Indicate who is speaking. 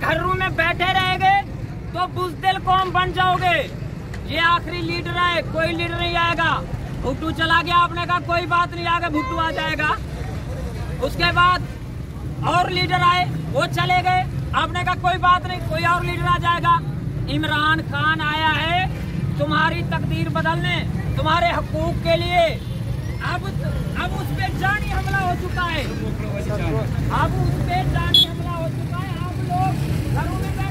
Speaker 1: घरों में बैठे रहेंगे तो बुज़दिल कौम बन जाओगे। ये आखिरी लीडर है, कोई लीडर नहीं आएगा। भुट्टो चला गया, आपने कहा कोई बात नहीं, आगे भुट्टो आ जाएगा। उसके बाद और लीडर आए, वो चले गए, आपने कहा कोई बात नहीं, कोई और लीडर आ जाएगा। इमरान खान आया है तुम्हारी तकदीर बदलने, तुम्हारे हकूक के लिए। अब उस पे जानी हमला हो चुका है, अब उस पे जानी हमला हो चुका है। आप लोग घरों में